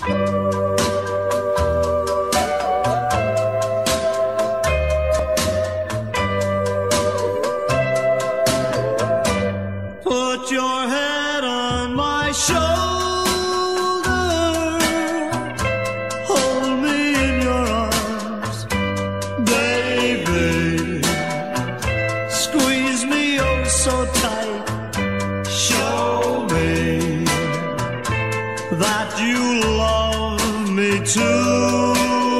Put your head on my shoulder, hold me in your arms, baby. Squeeze me oh so tight, show me that you love me too.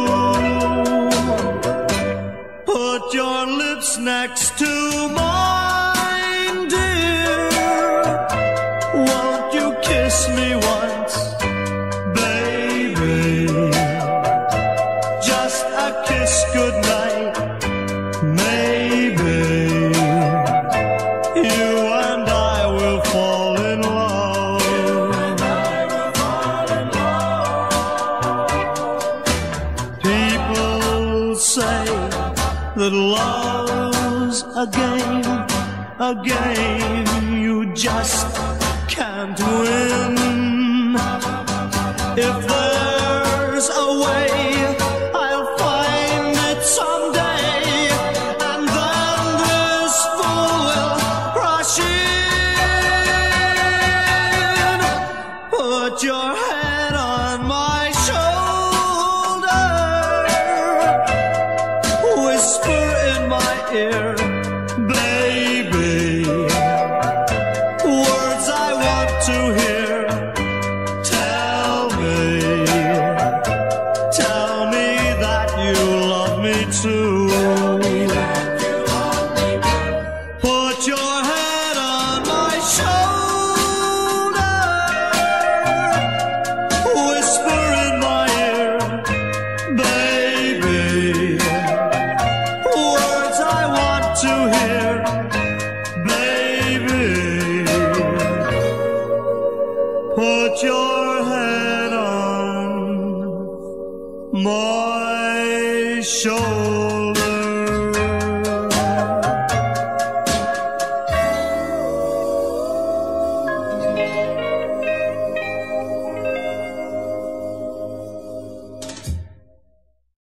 Put your lips next to mine, dear. Won't you kiss me once, baby? Just a kiss goodnight, maybe. You and I will fall in love. People say that love's a game you just can't win. If there's a way, I'll find it someday, and then this fool will rush in. Put your head on my shoulder, whisper in my ear, baby, words I want to hear. Tell me that you love me too. Put your head on my shoulder, whisper in my ear, baby, words I want to hear, baby. Put your head on my shoulder.